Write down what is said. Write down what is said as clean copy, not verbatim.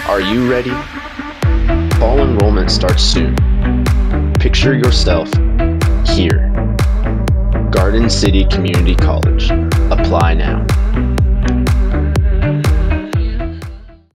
Are you ready? Fall enrollment starts soon. Picture yourself here. Garden City Community College. Apply now.